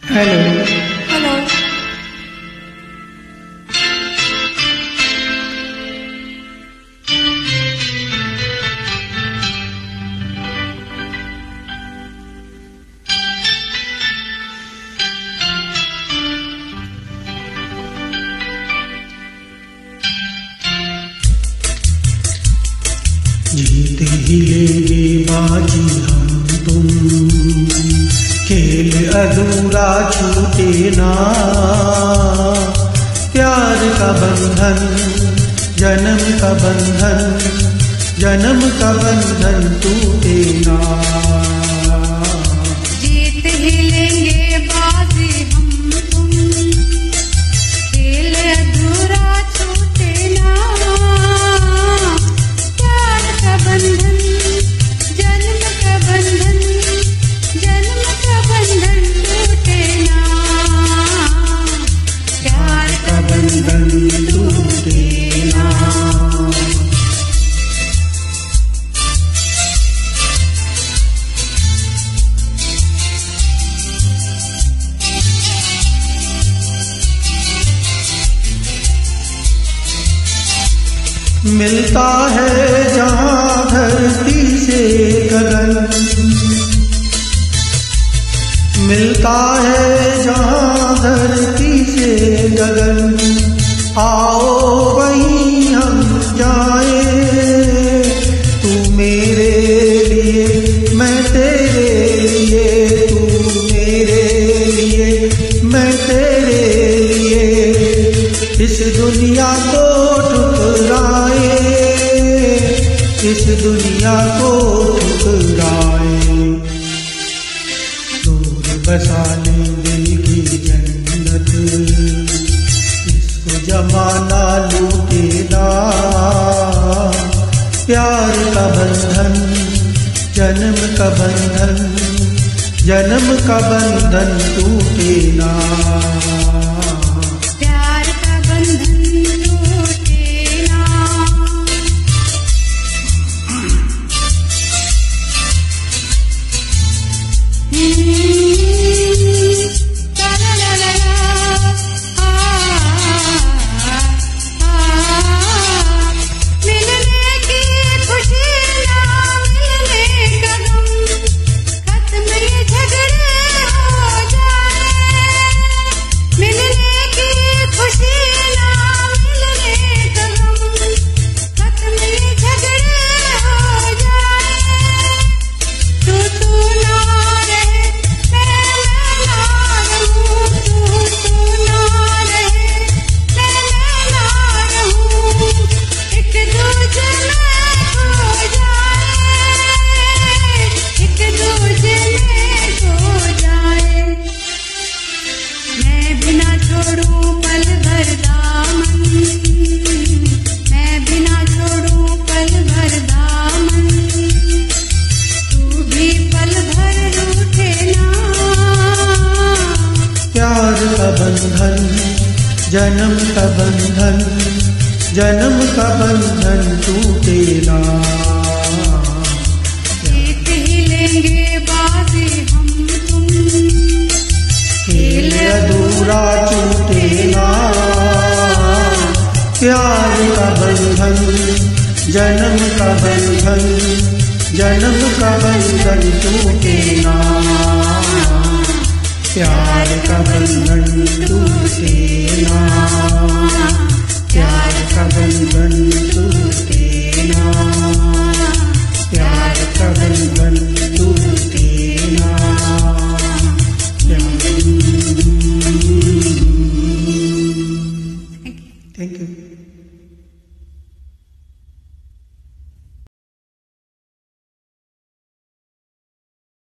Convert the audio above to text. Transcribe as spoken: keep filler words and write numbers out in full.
Hello hello. जीत ही लेंगे बाजी हम तुम, खेल अधूरा छूटे ना। प्यार का बंधन जन्म का बंधन, जन्म का बंधन टूटे ना। जीत ही लेंगे बाजी हम तुम, खेल अधूरा छूटे ना। प्यार का बंधन जन्म का बंधन, जन्म का बंधन टूटे ना। प्यार का बंधन टूटे ना। मिलता है जहाँ धरती से गगन, मिलता है जहाँ धरती से गगन। आओ वहीं हम जाए, तू मेरे लिए मैं तेरे लिए, तू मेरे लिए मैं तेरे लिए। इस दुनिया को ठुकराए, इस दुनिया को ठुकराए। दूर बसा ले दिल की जन्नत, इसको जमाना लूटेगा। प्यार का बंधन जन्म का बंधन, जन्म का बंधन टूटे ना। प्यार का बंधन टूटे ना। ला ला ला ला ला, आ, आ, मिलने की खुशी ना मिलने का गम, खत्म ये झगड़े हो जाए। मिलने की खुशी ना मिलने का गम, खत्म ये झगड़े हो जाए। तू तू ना रहे मैं ना रहूं, तू तू ना रहे मैं ना रहूं। एक दूजे में खो जाए, एक दूजे में खो जाए। मैं बिना छोड़ूं पल भर दामन, मैं बिना छोड़ूं पल भर दामन। तू भी पल भर रूठे ना। प्यार का बंधन जन्म का बंधन, जन्म का बंधन टूटे ना। जीत ही लेंगे बाजी हम तुम, खेल अधूरा छूटे ना। प्यार का बंधन जन्म का बंधन, जन्म का बंधन टूटे ना। प्यार का बंधन टूटे ना, प्यार का बंधन